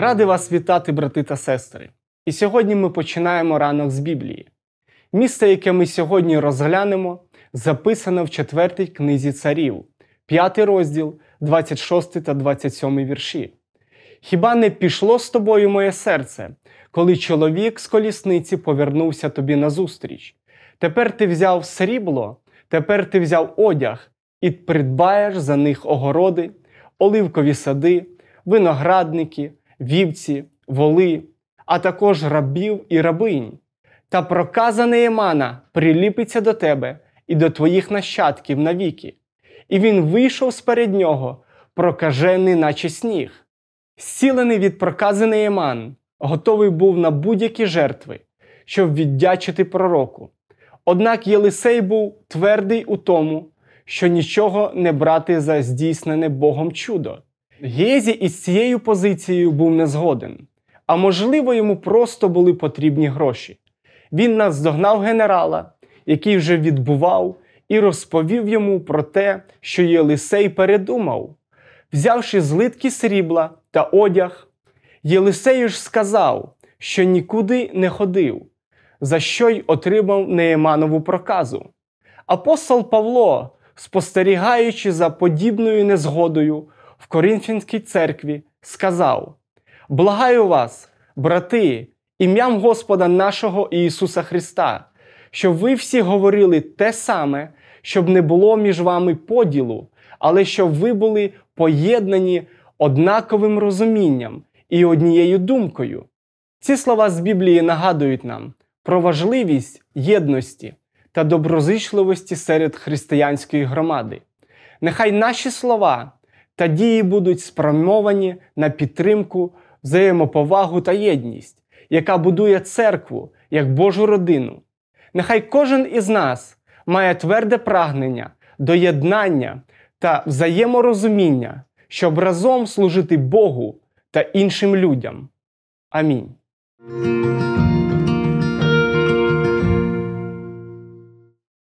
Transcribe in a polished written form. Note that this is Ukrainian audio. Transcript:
Радий вас вітати, брати та сестри. І сьогодні ми починаємо ранок з Біблії. Місце, яке ми сьогодні розглянемо, записано в 4 книзі Царів, 5 розділ, 26 та 27 вірші. «Хіба не пішло з тобою моє серце, коли чоловік з колісниці повернувся тобі назустріч? Тепер ти взяв срібло, тепер ти взяв одяг, і придбаєш за них огороди, оливкові сади, виноградники, вівці, воли, а також рабів і рабинь. Та проказа Неємана приліпиться до тебе і до твоїх нащадків навіки. І він вийшов сперед нього, прокажений, наче сніг. Зцілений від прокази Неєман готовий був на будь-які жертви, щоб віддячити пророку. Однак Єлисей був твердий у тому, що нічого не брати за здійснене Богом чудо. Гєзі із цією позицією був не згоден, а можливо йому просто були потрібні гроші. Він наздогнав генерала, який вже відбував, і розповів йому про те, що Єлисей передумав. Взявши злитки срібла та одяг, Єлисей ж сказав, що нікуди не ходив, за що й отримав Неєманову проказу. Апостол Павло, спостерігаючи за подібною незгодою в Коринфянській церкві, сказав: «Благаю вас, брати, ім'ям Господа нашого Ісуса Христа, щоб ви всі говорили те саме, щоб не було між вами поділу, але щоб ви були поєднані однаковим розумінням і однією думкою». Ці слова з Біблії нагадують нам про важливість єдності та доброзичливості серед християнської громади. Нехай наші слова та дії будуть спрямовані на підтримку, взаємоповагу та єдність, яка будує церкву як Божу родину. Нехай кожен із нас має тверде прагнення до єднання та взаєморозуміння, щоб разом служити Богу та іншим людям. Амінь.